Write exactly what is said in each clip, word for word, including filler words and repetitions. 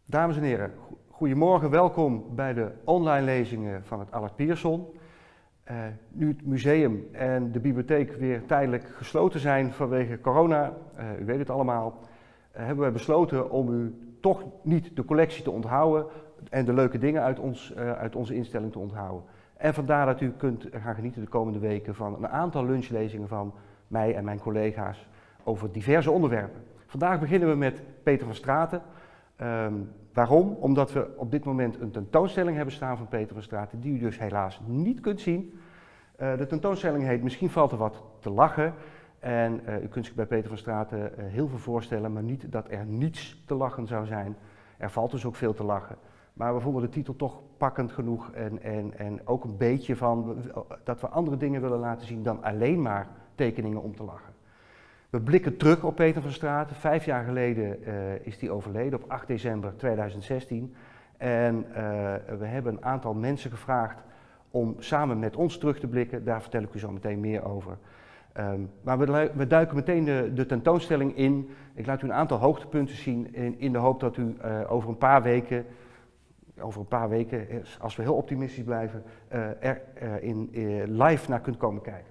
Dames en heren, goedemorgen, welkom bij de online lezingen van het Allard Pierson. Uh, nu het museum en de bibliotheek weer tijdelijk gesloten zijn vanwege corona, uh, u weet het allemaal, uh, hebben we besloten om u toch niet de collectie te onthouden en de leuke dingen uit, ons, uh, uit onze instelling te onthouden. En vandaar dat u kunt gaan genieten de komende weken van een aantal lunchlezingen van mij en mijn collega's over diverse onderwerpen. Vandaag beginnen we met Peter van Straten. Um, waarom? Omdat we op dit moment een tentoonstelling hebben staan van Peter van Straten, die u dus helaas niet kunt zien. Uh, de tentoonstelling heet Misschien valt er wat te lachen. En uh, u kunt zich bij Peter van Straten uh, heel veel voorstellen, maar niet dat er niets te lachen zou zijn. Er valt dus ook veel te lachen. Maar we vonden de titel toch pakkend genoeg en, en, en ook een beetje van dat we andere dingen willen laten zien dan alleen maar tekeningen om te lachen. We blikken terug op Peter van Straten. Vijf jaar geleden uh, is hij overleden, op acht december tweeduizend zestien. En uh, we hebben een aantal mensen gevraagd om samen met ons terug te blikken. Daar vertel ik u zo meteen meer over. Um, maar we, we duiken meteen de, de tentoonstelling in. Ik laat u een aantal hoogtepunten zien in, in de hoop dat u uh, over een paar weken, over een paar weken, als we heel optimistisch blijven, uh, er uh, in, uh, live naar kunt komen kijken.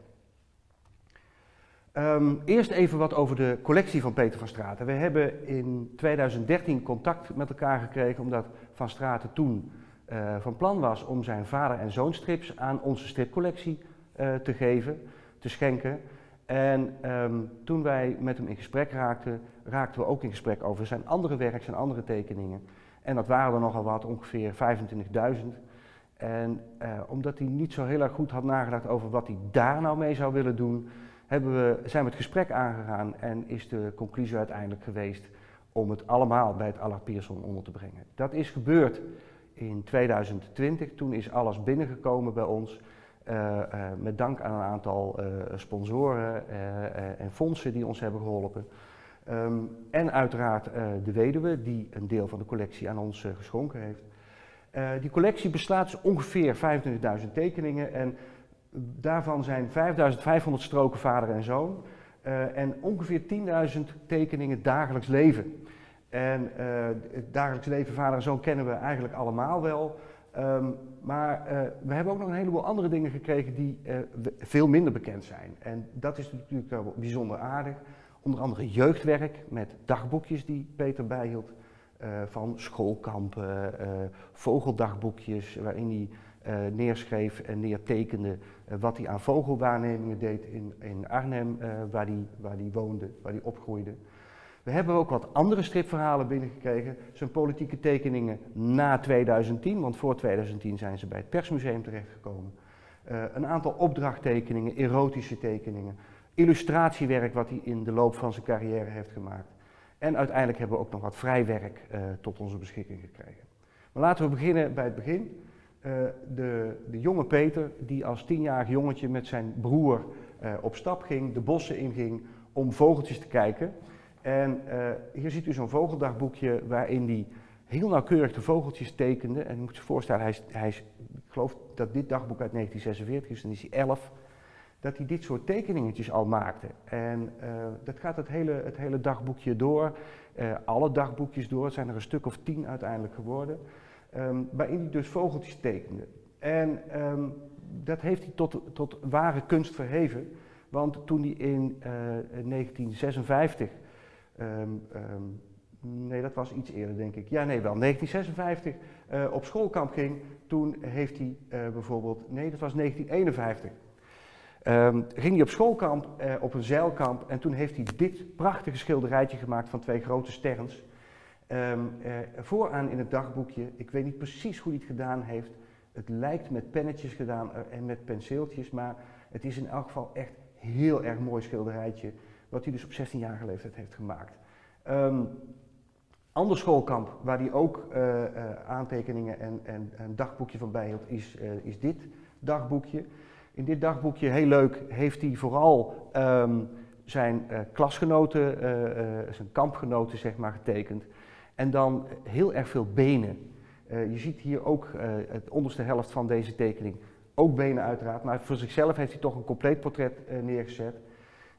Um, eerst even wat over de collectie van Peter van Straten. We hebben in tweeduizend dertien contact met elkaar gekregen omdat Van Straten toen uh, van plan was om zijn vader- en zoonstrips aan onze stripcollectie uh, te geven, te schenken. En um, toen wij met hem in gesprek raakten, raakten we ook in gesprek over zijn andere werk, zijn andere tekeningen. En dat waren er nogal wat, ongeveer vijfentwintigduizend. En uh, omdat hij niet zo heel erg goed had nagedacht over wat hij daar nou mee zou willen doen, hebben we, zijn we het gesprek aangegaan en is de conclusie uiteindelijk geweest om het allemaal bij het Allard Pierson onder te brengen. Dat is gebeurd in tweeduizend twintig, toen is alles binnengekomen bij ons, uh, uh, met dank aan een aantal uh, sponsoren uh, uh, en fondsen die ons hebben geholpen. Um, en uiteraard uh, de weduwe die een deel van de collectie aan ons uh, geschonken heeft. Uh, die collectie bestaat dus ongeveer vijfentwintigduizend tekeningen en daarvan zijn vijfduizend vijfhonderd stroken vader en zoon uh, en ongeveer tienduizend tekeningen dagelijks leven. En uh, het dagelijks leven vader en zoon kennen we eigenlijk allemaal wel, um, maar uh, we hebben ook nog een heleboel andere dingen gekregen die uh, veel minder bekend zijn. En dat is natuurlijk wel bijzonder aardig. Onder andere jeugdwerk met dagboekjes die Peter bijhield uh, van schoolkampen, uh, vogeldagboekjes waarin hij uh, neerschreef en neertekende uh, wat hij aan vogelwaarnemingen deed in, in Arnhem, uh, waar hij waar hij woonde, waar hij opgroeide. We hebben ook wat andere stripverhalen binnengekregen, zijn politieke tekeningen na tweeduizend tien, want voor tweeduizend tien zijn ze bij het Persmuseum terechtgekomen. Uh, een aantal opdrachttekeningen, erotische tekeningen, illustratiewerk wat hij in de loop van zijn carrière heeft gemaakt. En uiteindelijk hebben we ook nog wat vrijwerk uh, tot onze beschikking gekregen. Maar laten we beginnen bij het begin. Uh, de, de jonge Peter die als tienjarig jongetje met zijn broer uh, op stap ging, de bossen inging om vogeltjes te kijken. En uh, hier ziet u zo'n vogeldagboekje waarin hij heel nauwkeurig de vogeltjes tekende. En u moet zich voorstellen, hij is, hij is, ik geloof dat dit dagboek uit negentien zesenveertig is, dan is hij elf. Dat hij dit soort tekeningetjes al maakte. En uh, dat gaat het hele, het hele dagboekje door, uh, alle dagboekjes door, het zijn er een stuk of tien uiteindelijk geworden, um, waarin hij dus vogeltjes tekende. En um, dat heeft hij tot, tot ware kunst verheven, want toen hij in uh, negentien zesenvijftig, um, um, nee dat was iets eerder denk ik, ja nee wel, negentien zesenvijftig uh, op schoolkamp ging, toen heeft hij uh, bijvoorbeeld, nee dat was negentien eenenvijftig, Um, ging hij op schoolkamp, uh, op een zeilkamp en toen heeft hij dit prachtige schilderijtje gemaakt van twee grote sterns. Um, uh, vooraan in het dagboekje, ik weet niet precies hoe hij het gedaan heeft, het lijkt met pennetjes gedaan uh, en met penseeltjes, maar het is in elk geval echt heel erg mooi schilderijtje, wat hij dus op zestienjarige leeftijd heeft gemaakt. Um, ander schoolkamp, waar hij ook uh, uh, aantekeningen en, en een dagboekje van bijhield, is, uh, is dit dagboekje. In dit dagboekje, heel leuk, heeft hij vooral um, zijn uh, klasgenoten, uh, uh, zijn kampgenoten zeg maar, getekend. En dan heel erg veel benen. Uh, je ziet hier ook uh, het onderste helft van deze tekening, ook benen uiteraard, maar voor zichzelf heeft hij toch een compleet portret uh, neergezet.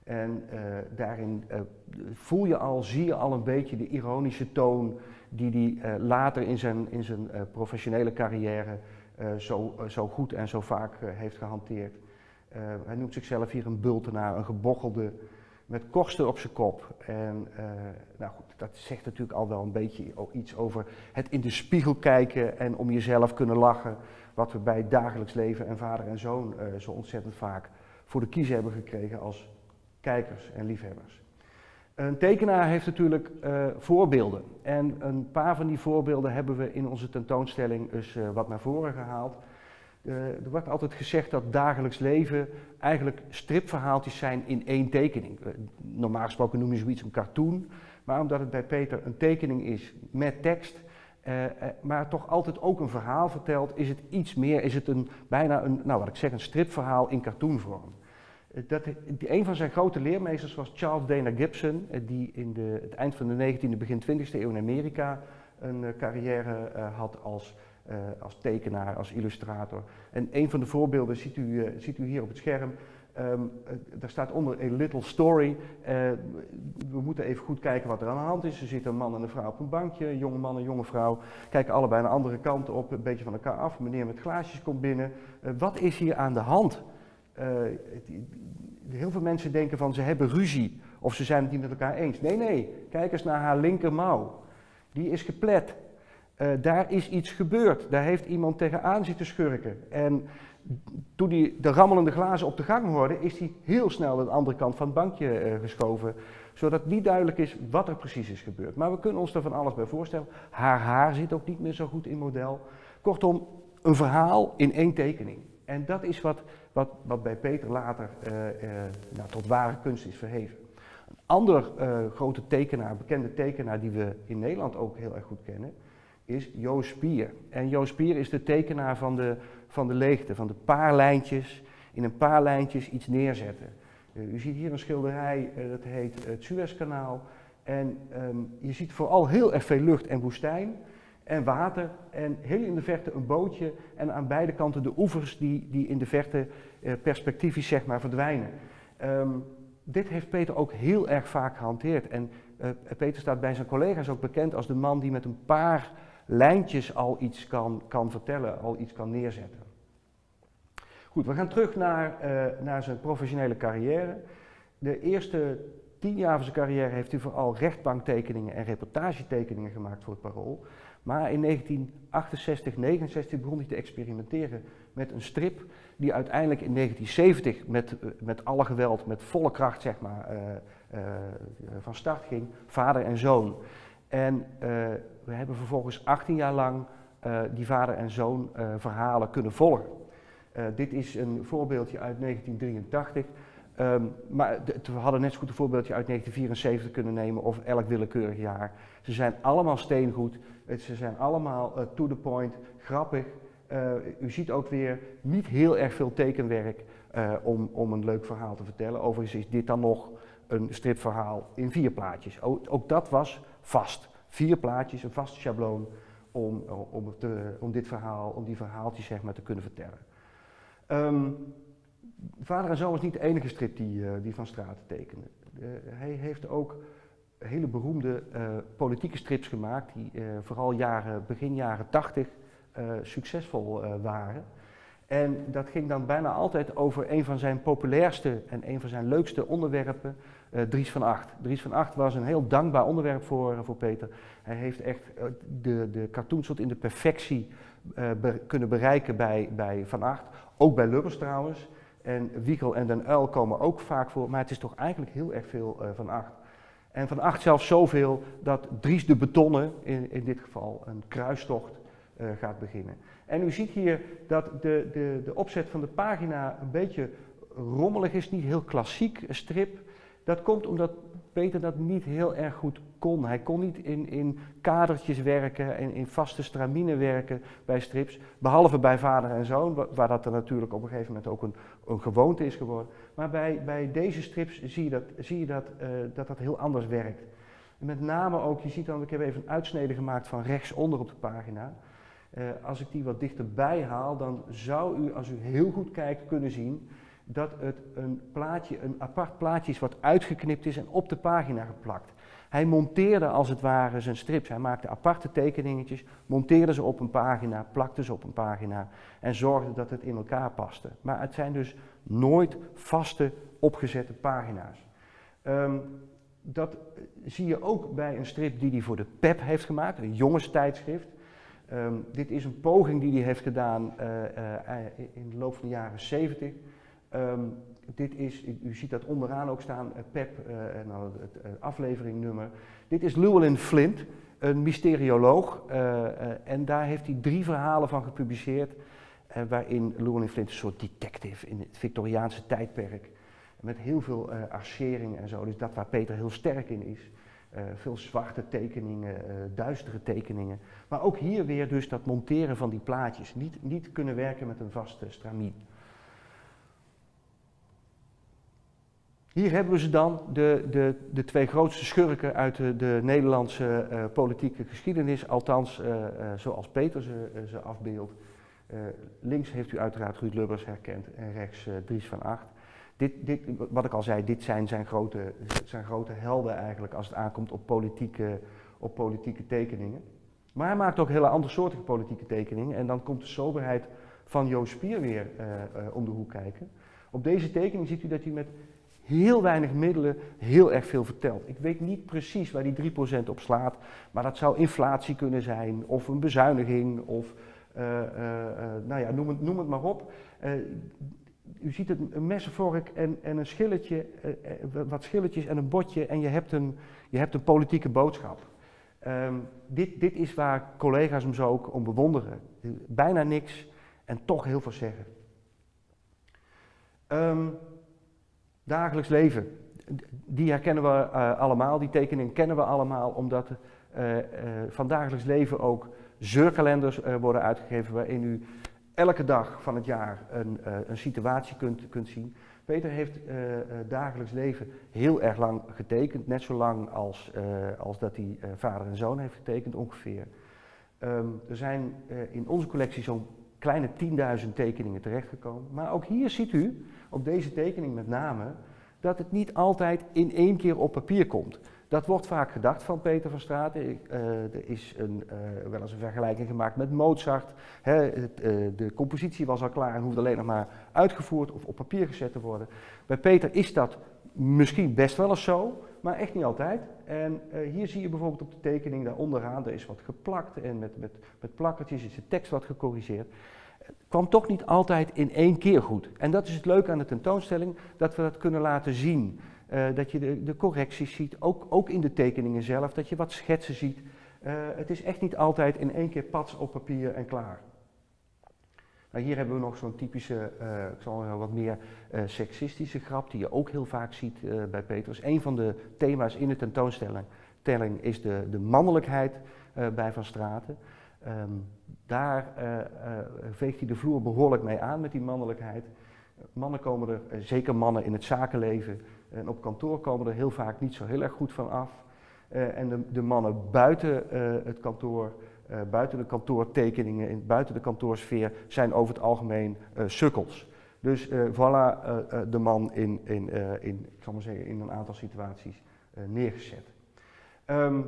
En uh, daarin uh, voel je al, zie je al een beetje de ironische toon die hij uh, later in zijn, in zijn uh, professionele carrière uh, zo, uh, zo goed en zo vaak uh, heeft gehanteerd. Uh, hij noemt zichzelf hier een bultenaar, een gebochelde met korsten op zijn kop. En uh, nou goed, dat zegt natuurlijk al wel een beetje iets over het in de spiegel kijken en om jezelf kunnen lachen, wat we bij het dagelijks leven en vader en zoon uh, zo ontzettend vaak voor de kiezer hebben gekregen als kijkers en liefhebbers. Een tekenaar heeft natuurlijk uh, voorbeelden en een paar van die voorbeelden hebben we in onze tentoonstelling dus uh, wat naar voren gehaald. Uh, er wordt altijd gezegd dat dagelijks leven eigenlijk stripverhaaltjes zijn in één tekening. Uh, normaal gesproken noem je zoiets een cartoon, maar omdat het bij Peter een tekening is met tekst, uh, uh, maar toch altijd ook een verhaal vertelt, is het iets meer, is het een, bijna een, nou wat ik zeg, een stripverhaal in cartoonvorm. Uh, dat, die, een van zijn grote leermeesters was Charles Dana Gibson, uh, die in de, het eind van de negentiende, begin twintigste eeuw in Amerika een uh, carrière uh, had als Uh, als tekenaar, als illustrator. En een van de voorbeelden ziet u, uh, ziet u hier op het scherm. Um, uh, daar staat onder A Little Story. Uh, we moeten even goed kijken wat er aan de hand is. Er zit een man en een vrouw op een bankje, een jonge man en een jonge vrouw. Kijken allebei naar andere kanten op, een beetje van elkaar af. Meneer met glaasjes komt binnen. Uh, wat is hier aan de hand? Uh, die, heel veel mensen denken van ze hebben ruzie of ze zijn het niet met elkaar eens. Nee, nee, kijk eens naar haar linkermouw. Die is geplet. Uh, daar is iets gebeurd, daar heeft iemand tegenaan zitten schurken. En toen hij de rammelende glazen op de gang hoorde, is hij heel snel aan de andere kant van het bankje uh, geschoven. Zodat niet duidelijk is wat er precies is gebeurd. Maar we kunnen ons er van alles bij voorstellen. Haar haar zit ook niet meer zo goed in model. Kortom, een verhaal in één tekening. En dat is wat, wat, wat bij Peter later uh, uh, nou, tot ware kunst is verheven. Een ander uh, grote tekenaar, bekende tekenaar die we in Nederland ook heel erg goed kennen, is Jo Spier. En Jo Spier is de tekenaar van de, van de leegte, van de paar lijntjes, in een paar lijntjes iets neerzetten. Uh, u ziet hier een schilderij, uh, dat heet het Suezkanaal. En um, je ziet vooral heel erg veel lucht en woestijn en water. En heel in de verte een bootje en aan beide kanten de oevers die, die in de verte uh, perspectiefjes zeg maar verdwijnen. Um, dit heeft Peter ook heel erg vaak gehanteerd. En uh, Peter staat bij zijn collega's ook bekend als de man die met een paar lijntjes al iets kan, kan vertellen, al iets kan neerzetten. Goed, we gaan terug naar, uh, naar zijn professionele carrière. De eerste tien jaar van zijn carrière heeft hij vooral rechtbanktekeningen en reportagetekeningen gemaakt voor het Parool. Maar in negentien achtenzestig, negenenzestig begon hij te experimenteren met een strip die uiteindelijk in negentien zeventig met, uh, met alle geweld, met volle kracht zeg maar, uh, uh, van start ging, Vader en Zoon. En uh, we hebben vervolgens achttien jaar lang uh, die vader en zoon uh, verhalen kunnen volgen. Uh, dit is een voorbeeldje uit negentien drieëntachtig, um, maar we hadden net zo goed een voorbeeldje uit negentien vierenzeventig kunnen nemen of elk willekeurig jaar. Ze zijn allemaal steengoed, ze zijn allemaal uh, to the point, grappig. Uh, u ziet ook weer niet heel erg veel tekenwerk uh, om, om een leuk verhaal te vertellen. Overigens is dit dan nog een stripverhaal in vier plaatjes. Ook, ook dat was vast. Vier plaatjes, een vast schabloon om, om, te, om dit verhaal, om die verhaaltjes zeg maar te kunnen vertellen. Um, Vader en Zoon was niet de enige strip die, uh, die Van Straten tekende. Uh, hij heeft ook hele beroemde uh, politieke strips gemaakt die uh, vooral jaren, begin jaren tachtig uh, succesvol uh, waren. En dat ging dan bijna altijd over een van zijn populairste en een van zijn leukste onderwerpen, uh, Dries van Acht. Dries van Acht was een heel dankbaar onderwerp voor, uh, voor Peter. Hij heeft echt uh, de, de cartoons tot in de perfectie uh, be kunnen bereiken bij, bij Van Acht. Ook bij Lubbers trouwens. En Wiegel en Den Uyl komen ook vaak voor, maar het is toch eigenlijk heel erg veel uh, Van Acht. En Van Acht zelfs zoveel dat Dries de Betonnen, in, in dit geval een kruistocht, uh, gaat beginnen. En u ziet hier dat de, de, de opzet van de pagina een beetje rommelig is, niet heel klassiek strip. Dat komt omdat Peter dat niet heel erg goed kon. Hij kon niet in, in kadertjes werken en in vaste stramine werken bij strips. Behalve bij Vader en Zoon, waar dat er natuurlijk op een gegeven moment ook een, een gewoonte is geworden. Maar bij, bij deze strips zie je dat zie je dat, uh, dat dat heel anders werkt. En met name ook, je ziet dan, ik heb even een uitsnede gemaakt van rechtsonder op de pagina. Uh, als ik die wat dichterbij haal, dan zou u, als u heel goed kijkt, kunnen zien dat het een plaatje, een apart plaatje is wat uitgeknipt is en op de pagina geplakt. Hij monteerde als het ware zijn strips. Hij maakte aparte tekeningetjes, monteerde ze op een pagina, plakte ze op een pagina en zorgde dat het in elkaar paste. Maar het zijn dus nooit vaste, opgezette pagina's. Um, dat zie je ook bij een strip die hij voor de P E P heeft gemaakt, een jongenstijdschrift. Um, dit is een poging die hij heeft gedaan uh, uh, in de loop van de jaren zeventig. Um, dit is, u ziet dat onderaan ook staan, uh, P E P uh, en dan het uh, afleveringnummer. Dit is Llewellyn Flint, een mysterioloog. Uh, uh, en daar heeft hij drie verhalen van gepubliceerd. Uh, waarin Llewellyn Flint een soort detective in het Victoriaanse tijdperk. Met heel veel uh, arcering en zo, dus dat waar Peter heel sterk in is. Uh, veel zwarte tekeningen, uh, duistere tekeningen. Maar ook hier weer dus dat monteren van die plaatjes. Niet, niet kunnen werken met een vaste stramien. Hier hebben we ze dan, de, de, de twee grootste schurken uit de, de Nederlandse uh, politieke geschiedenis. Althans, uh, uh, zoals Peter ze, uh, ze afbeeldt. Uh, links heeft u uiteraard Ruud Lubbers herkend en rechts uh, Dries van Acht. Dit, dit, wat ik al zei, dit zijn zijn grote, zijn grote helden eigenlijk als het aankomt op politieke, op politieke tekeningen. Maar hij maakt ook hele andersoortige politieke tekeningen en dan komt de soberheid van Joost Spier weer uh, uh, om de hoek kijken. Op deze tekening ziet u dat hij met heel weinig middelen heel erg veel vertelt. Ik weet niet precies waar die drie procent op slaat, maar dat zou inflatie kunnen zijn of een bezuiniging of uh, uh, uh, nou ja, noem het, noem het maar op. Uh, U ziet het, een messenvork en, en een schilletje, uh, wat schilletjes en een botje en je hebt een, je hebt een politieke boodschap. Um, dit, dit is waar collega's hem zo ook om bewonderen. Bijna niks en toch heel veel zeggen. Um, dagelijks leven, die herkennen we uh, allemaal, die tekening kennen we allemaal, omdat uh, uh, van dagelijks leven ook zeurkalenders uh, worden uitgegeven waarin u elke dag van het jaar een, uh, een situatie kunt, kunt zien. Peter heeft uh, uh, dagelijks leven heel erg lang getekend, net zo lang als, uh, als dat hij uh, vader en zoon heeft getekend ongeveer. Um, er zijn uh, in onze collectie zo'n kleine tienduizend tekeningen terechtgekomen. Maar ook hier ziet u, op deze tekening met name, dat het niet altijd in één keer op papier komt. Dat wordt vaak gedacht van Peter van Straten. Uh, er is een, uh, wel eens een vergelijking gemaakt met Mozart. Hè, het, uh, de compositie was al klaar en hoeft alleen nog maar uitgevoerd of op papier gezet te worden. Bij Peter is dat misschien best wel eens zo, maar echt niet altijd. En uh, hier zie je bijvoorbeeld op de tekening daar onderaan, er is wat geplakt en met, met, met plakkertjes is de tekst wat gecorrigeerd. Het kwam toch niet altijd in één keer goed. En dat is het leuke aan de tentoonstelling, dat we dat kunnen laten zien. Uh, dat je de, de correcties ziet, ook, ook in de tekeningen zelf, dat je wat schetsen ziet. Uh, het is echt niet altijd in één keer pats op papier en klaar. Nou, hier hebben we nog zo'n typische, uh, ik zal wel wat meer uh, seksistische grap, die je ook heel vaak ziet uh, bij Peter. Dus een van de thema's in de tentoonstelling telling is de, de mannelijkheid uh, bij Van Straten. Um, daar uh, uh, veegt hij de vloer behoorlijk mee aan met die mannelijkheid. Mannen komen er, uh, zeker mannen in het zakenleven en op kantoor, komen er heel vaak niet zo heel erg goed van af. Uh, en de, de mannen buiten uh, het kantoor, uh, buiten de kantoortekeningen, in, buiten de kantoorsfeer, zijn over het algemeen uh, sukkels. Dus uh, voilà uh, uh, de man in, in, uh, in, ik zal maar zeggen, in een aantal situaties uh, neergezet. Um,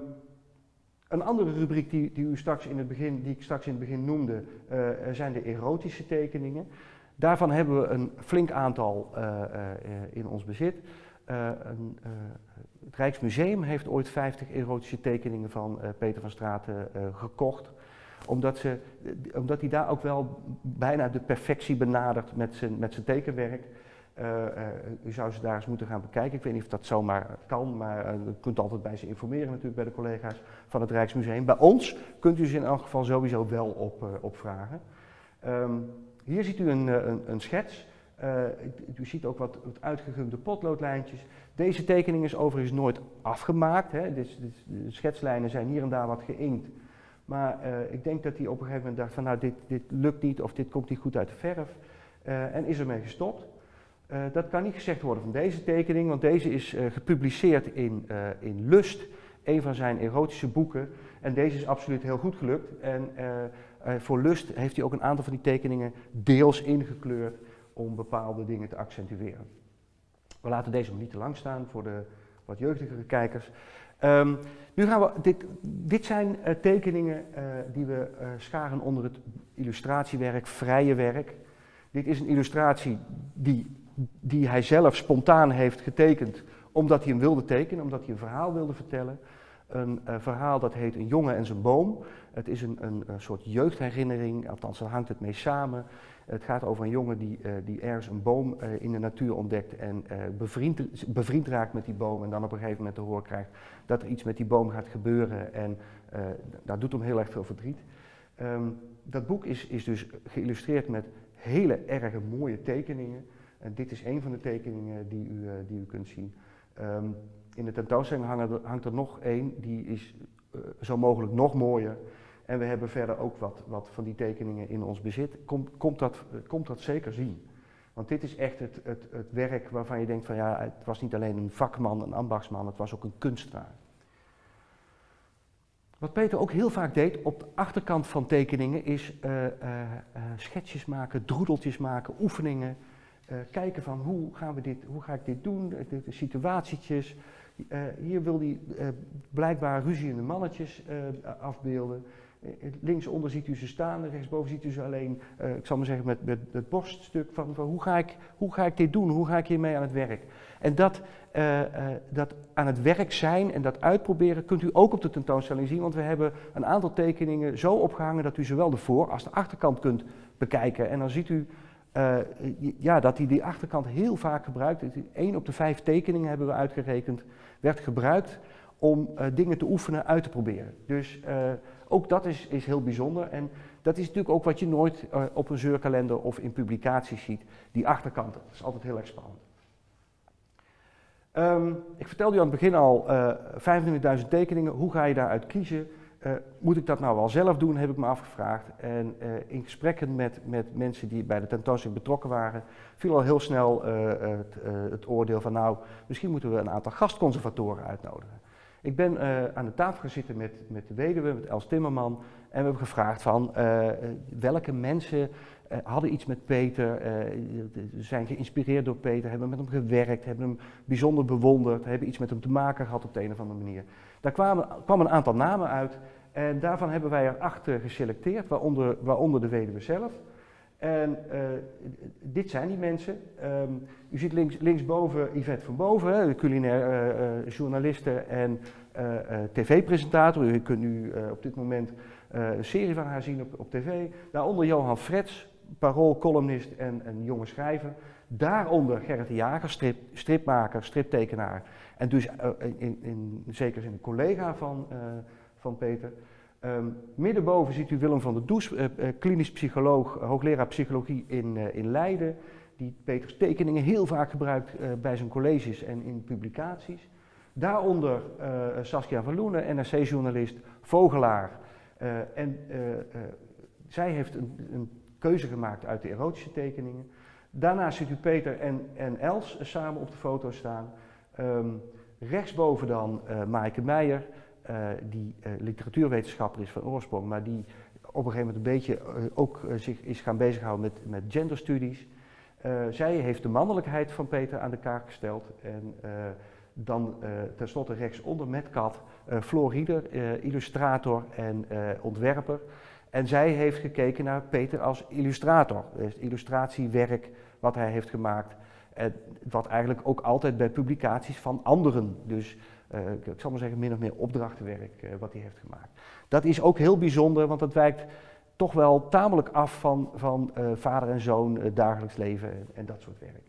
Een andere rubriek die, die, u straks in het begin, die ik straks in het begin noemde, uh, zijn de erotische tekeningen. Daarvan hebben we een flink aantal uh, uh, in ons bezit. Uh, een, uh, het Rijksmuseum heeft ooit vijftig erotische tekeningen van uh, Peter van Straten uh, gekocht. Omdat, ze, omdat hij daar ook wel bijna de perfectie benadert met zijn, met zijn tekenwerk. Uh, uh, u zou ze daar eens moeten gaan bekijken. Ik weet niet of dat zomaar kan, maar uh, u kunt altijd bij ze informeren natuurlijk bij de collega's van het Rijksmuseum. Bij ons kunt u ze in elk geval sowieso wel op, uh, opvragen. Um, hier ziet u een, een, een schets. Uh, u ziet ook wat, wat uitgegumde potloodlijntjes. Deze tekening is overigens nooit afgemaakt. Hè. Dus, dus, de schetslijnen zijn hier en daar wat geïnkt. Maar uh, ik denk dat hij op een gegeven moment dacht van nou dit, dit lukt niet of dit komt niet goed uit de verf. Uh, en is ermee gestopt. Uh, dat kan niet gezegd worden van deze tekening, want deze is uh, gepubliceerd in, uh, in Lust, een van zijn erotische boeken. En deze is absoluut heel goed gelukt. En uh, uh, voor Lust heeft hij ook een aantal van die tekeningen deels ingekleurd, om bepaalde dingen te accentueren. We laten deze nog niet te lang staan voor de wat jeugdigere kijkers. Um, nu gaan we, dit, dit zijn uh, tekeningen uh, die we uh, scharen onder het illustratiewerk, vrije werk. Dit is een illustratie die, die hij zelf spontaan heeft getekend, omdat hij hem wilde tekenen, omdat hij een verhaal wilde vertellen. Een uh, verhaal dat heet Een jongen en zijn boom. Het is een, een, een soort jeugdherinnering, althans daar hangt het mee samen. Het gaat over een jongen die, uh, die ergens een boom uh, in de natuur ontdekt en uh, bevriend, bevriend raakt met die boom en dan op een gegeven moment te horen krijgt dat er iets met die boom gaat gebeuren en uh, dat doet hem heel erg veel verdriet. Um, dat boek is, is dus geïllustreerd met hele erg mooie tekeningen. En dit is een van de tekeningen die u, uh, die u kunt zien. Um, in de tentoonstelling hangt er, hangt er nog één, die is uh, zo mogelijk nog mooier. En we hebben verder ook wat, wat van die tekeningen in ons bezit. Kom, komt, dat, komt dat zeker zien. Want dit is echt het, het, het werk waarvan je denkt van ja, het was niet alleen een vakman, een ambachtsman, het was ook een kunstenaar. Wat Peter ook heel vaak deed op de achterkant van tekeningen is uh, uh, uh, schetsjes maken, droedeltjes maken, oefeningen. Uh, kijken van hoe, gaan we dit, hoe ga ik dit doen, de, de situatietjes. Uh, hier wil hij uh, blijkbaar ruziende mannetjes uh, afbeelden. Uh, linksonder ziet u ze staan, rechtsboven ziet u ze alleen, uh, ik zal maar zeggen, met, met het borststuk van, van hoe, ga ik, hoe ga ik dit doen, hoe ga ik hiermee aan het werk. En dat, uh, uh, dat aan het werk zijn en dat uitproberen kunt u ook op de tentoonstelling zien, want we hebben een aantal tekeningen zo opgehangen dat u zowel de voor- als de achterkant kunt bekijken. En dan ziet u Uh, ja, dat hij die achterkant heel vaak gebruikt. één op de vijf tekeningen hebben we uitgerekend, werd gebruikt om uh, dingen te oefenen, uit te proberen. Dus uh, ook dat is, is heel bijzonder. En dat is natuurlijk ook wat je nooit uh, op een zeurkalender of in publicaties ziet. Die achterkant, dat is altijd heel erg spannend. Um, ik vertelde u aan het begin al, uh, vijfentwintigduizend tekeningen. Hoe ga je daaruit kiezen? Uh, moet ik dat nou wel zelf doen, heb ik me afgevraagd. En uh, in gesprekken met, met mensen die bij de tentoonstelling betrokken waren, viel al heel snel uh, het, uh, het oordeel van nou, misschien moeten we een aantal gastconservatoren uitnodigen. Ik ben uh, aan de tafel gaan zitten met, met de weduwe, met Els Timmerman, en we hebben gevraagd van uh, welke mensen uh, hadden iets met Peter, uh, zijn geïnspireerd door Peter, hebben met hem gewerkt, hebben hem bijzonder bewonderd, hebben iets met hem te maken gehad op de een of andere manier. Daar kwamen, kwam een aantal namen uit en daarvan hebben wij er acht uh, geselecteerd, waaronder, waaronder de weduwe zelf. En uh, dit zijn die mensen. Um, u ziet links, linksboven Yvette van Boven, de culinair uh, uh, journaliste en uh, uh, tv-presentator. U kunt nu uh, op dit moment uh, een serie van haar zien op, op tv. Daaronder Johan Frets, paroolcolumnist en een jonge schrijver. Daaronder Gerrit de Jager, strip, stripmaker, striptekenaar. En dus uh, in, in zeker een collega van, uh, van Peter. Um, middenboven ziet u Willem van der Does, uh, uh, klinisch psycholoog, uh, hoogleraar psychologie in, uh, in Leiden. Die Peters tekeningen heel vaak gebruikt uh, bij zijn colleges en in publicaties. Daaronder uh, Saskia van Loenen, N R C-journalist, vogelaar. Uh, en uh, uh, zij heeft een, een keuze gemaakt uit de erotische tekeningen. Daarnaast ziet u Peter en, en Els uh, samen op de foto staan. Um, rechtsboven dan uh, Maaike Meijer. Uh, die uh, literatuurwetenschapper is van oorsprong, maar die op een gegeven moment een beetje uh, ook uh, zich is gaan bezighouden met, met genderstudies. Uh, zij heeft de mannelijkheid van Peter aan de kaak gesteld. En uh, dan uh, tenslotte rechtsonder met Kat, uh, Floor Rieder, uh, illustrator en uh, ontwerper. En zij heeft gekeken naar Peter als illustrator, dus illustratiewerk wat hij heeft gemaakt. Uh, wat eigenlijk ook altijd bij publicaties van anderen, dus Uh, ik zal maar zeggen, min of meer opdrachtenwerk uh, wat hij heeft gemaakt. Dat is ook heel bijzonder, want dat wijkt toch wel tamelijk af van, van uh, vader en zoon, uh, dagelijks leven en, en dat soort werk.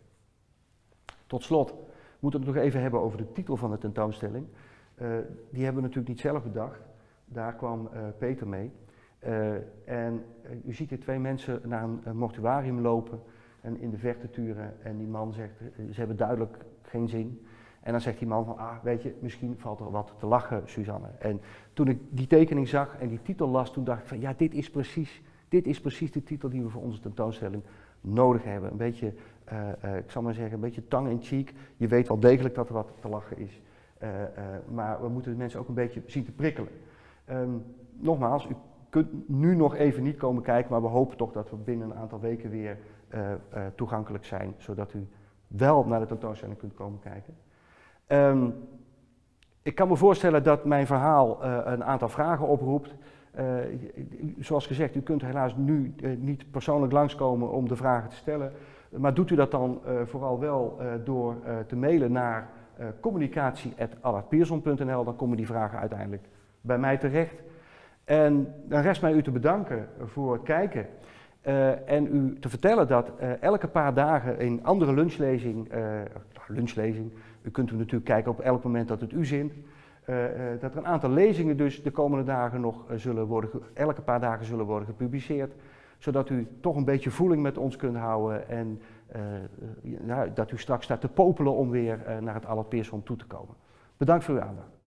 Tot slot moeten we het nog even hebben over de titel van de tentoonstelling. Uh, die hebben we natuurlijk niet zelf bedacht, daar kwam uh, Peter mee. Uh, en uh, u ziet hier twee mensen naar een, een mortuarium lopen en in de verte turen en die man zegt, uh, ze hebben duidelijk geen zin. En dan zegt die man van, ah, weet je, misschien valt er wat te lachen, Suzanne. En toen ik die tekening zag en die titel las, toen dacht ik van, ja, dit is precies, dit is precies de titel die we voor onze tentoonstelling nodig hebben. Een beetje, uh, uh, ik zal maar zeggen, een beetje tongue in cheek. Je weet wel degelijk dat er wat te lachen is. Uh, uh, maar we moeten de mensen ook een beetje zien te prikkelen. Um, nogmaals, u kunt nu nog even niet komen kijken, maar we hopen toch dat we binnen een aantal weken weer uh, uh, toegankelijk zijn, zodat u wel naar de tentoonstelling kunt komen kijken. Um, ik kan me voorstellen dat mijn verhaal uh, een aantal vragen oproept. Uh, zoals gezegd, u kunt helaas nu uh, niet persoonlijk langskomen om de vragen te stellen. Maar doet u dat dan uh, vooral wel uh, door uh, te mailen naar uh, communicatie apenstaartje allard pierson punt n l. Dan komen die vragen uiteindelijk bij mij terecht. En dan rest mij u te bedanken voor het kijken. Uh, en u te vertellen dat uh, elke paar dagen een andere lunchlezing, uh, lunchlezing, u kunt u natuurlijk kijken op elk moment dat het u zint, uh, uh, dat er een aantal lezingen dus de komende dagen nog uh, zullen worden, elke paar dagen zullen worden gepubliceerd, zodat u toch een beetje voeling met ons kunt houden en uh, uh, nou, dat u straks staat te popelen om weer uh, naar het Allard Pierson toe te komen. Bedankt voor uw aandacht.